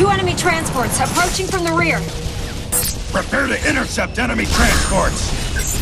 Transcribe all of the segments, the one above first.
2 enemy transports approaching from the rear. Prepare to intercept enemy transports!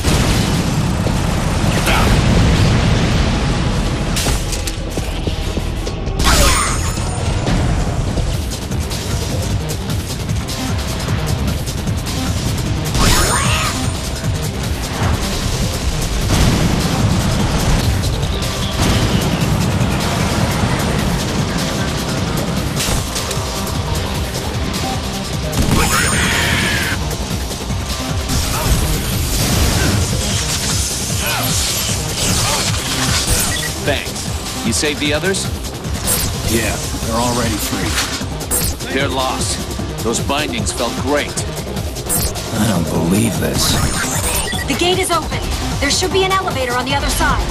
Thanks. You saved the others? Yeah, they're already free. They're lost. Those bindings felt great. I don't believe this. The gate is open. There should be an elevator on the other side.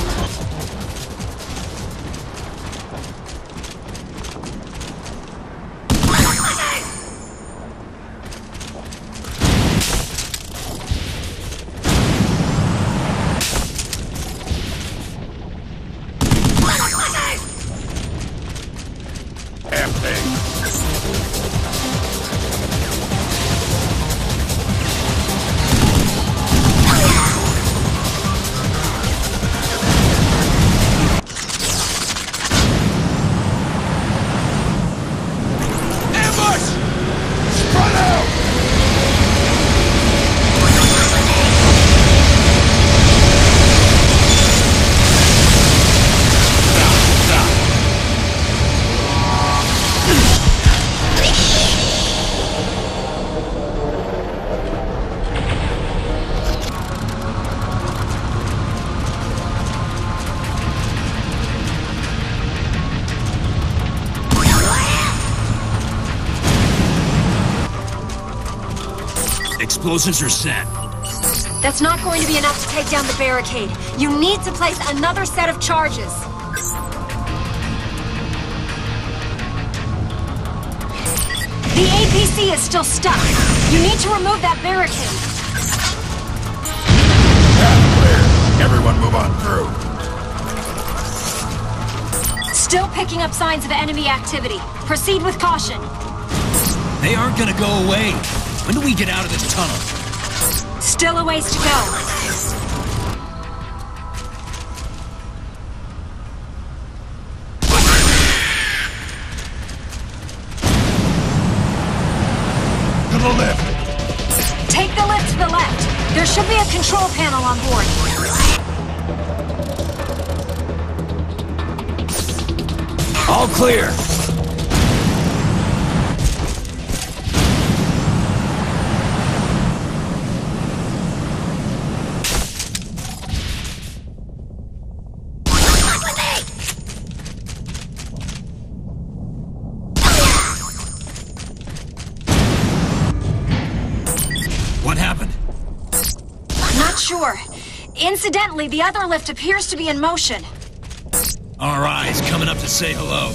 Explosives are set. That's not going to be enough to take down the barricade. You need to place another set of charges. The APC is still stuck. You need to remove that barricade. Clear. Everyone move on through. Still picking up signs of enemy activity. Proceed with caution. They aren't gonna go away. When do we get out of this tunnel? Still a ways to go. To the lift. Take the lift to the left. There should be a control panel on board. All clear. What happened? Not sure. Incidentally, the other lift appears to be in motion. Our eyes coming up to say hello.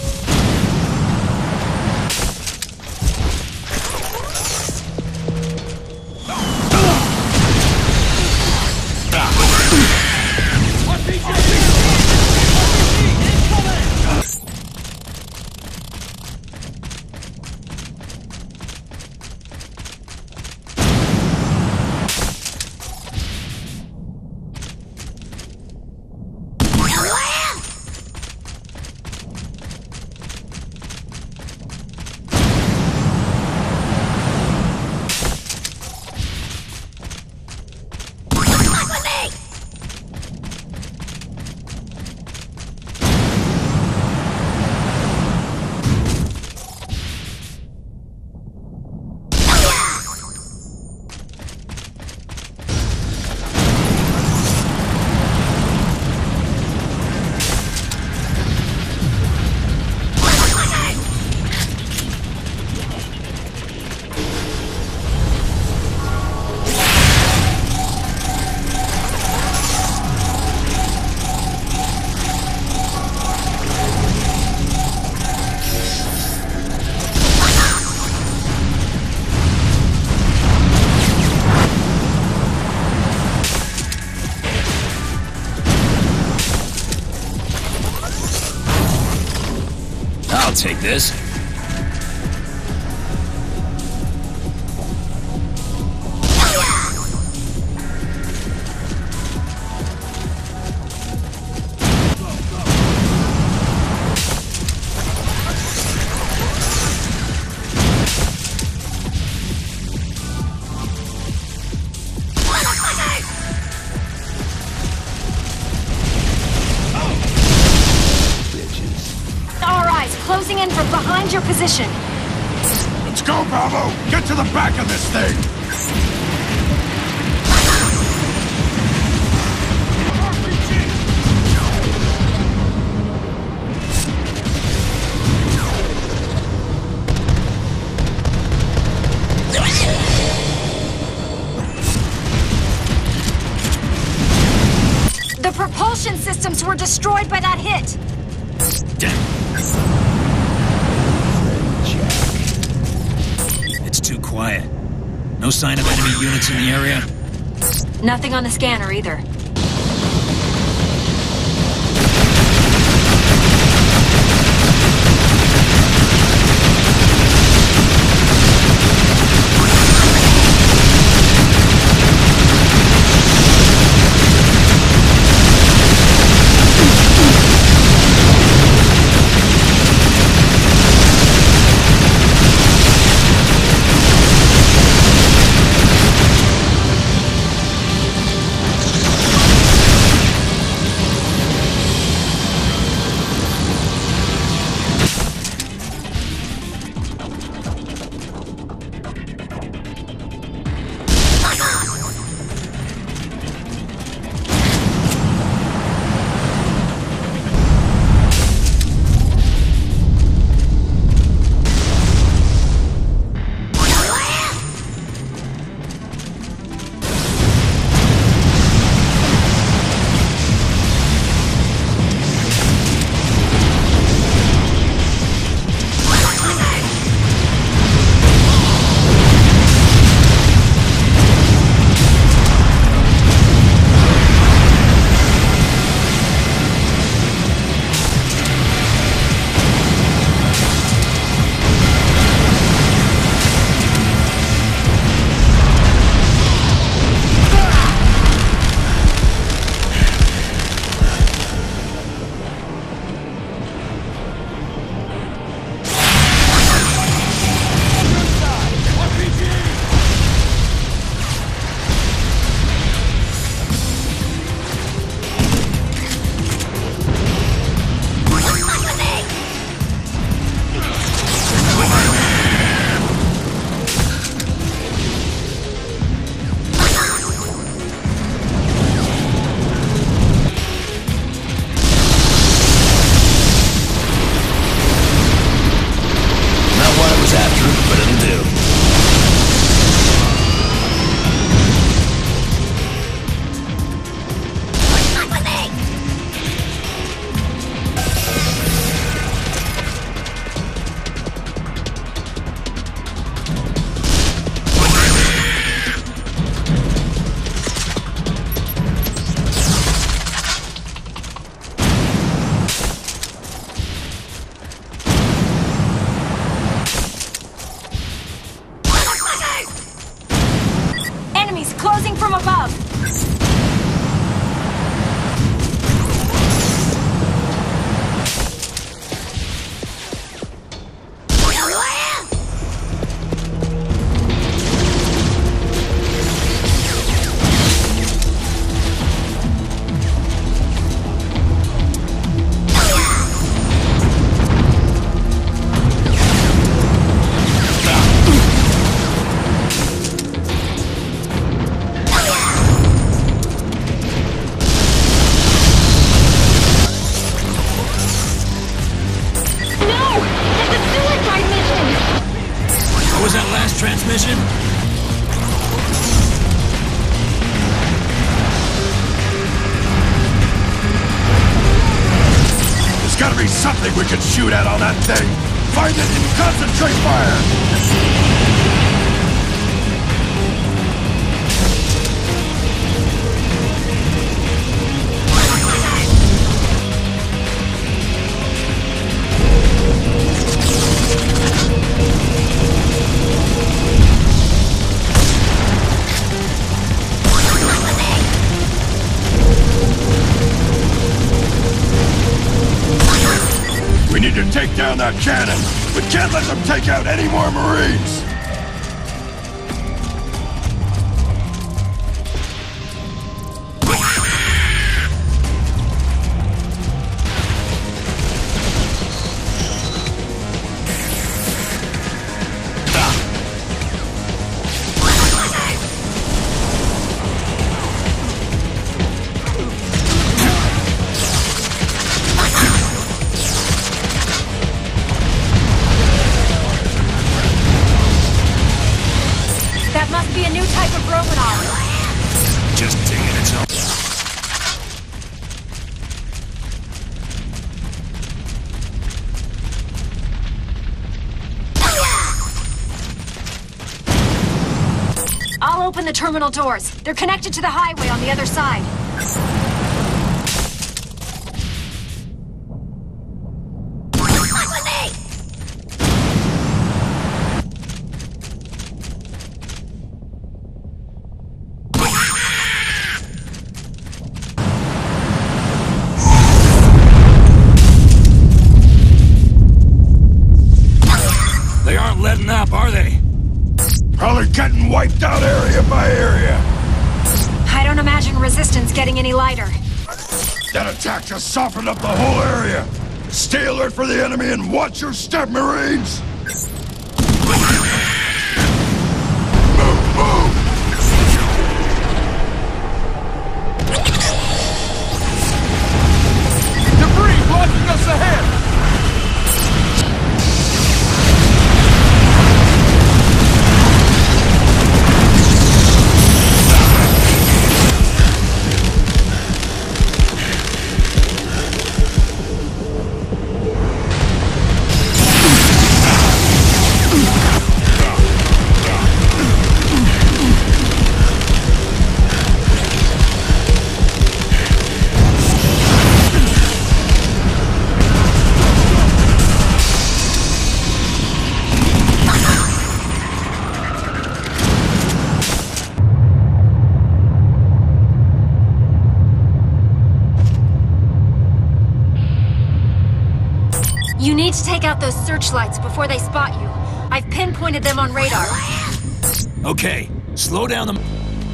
I'll take this. They're behind your position. Let's go, Bravo! Get to the back of this thing! The propulsion systems were destroyed by that hit. It's too quiet. No sign of enemy units in the area? Nothing on the scanner either. Closing from above! Transmission? There's gotta be something we can shoot at on that thing! Find it and concentrate fire! We need to take down that cannon! We can't let them take out any more Marines! open the terminal doors. They're connected to the highway on the other side. They aren't letting up, are they? Probably getting wiped out area by area. I don't imagine resistance getting any lighter. That attack just softened up the whole area. Stay alert for the enemy and watch your step, Marines! Move, move! Debris blocking us ahead! You need to take out those searchlights before they spot you. I've pinpointed them on radar. Okay, slow down the...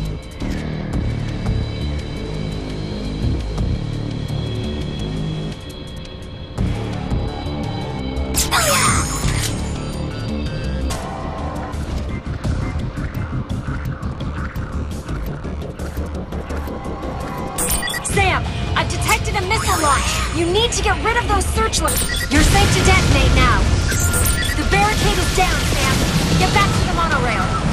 Sam, I've detected a missile launch. You need to get rid of those searchlights. You're safe to detonate now. The barricade is down, Sam. Get back to the monorail.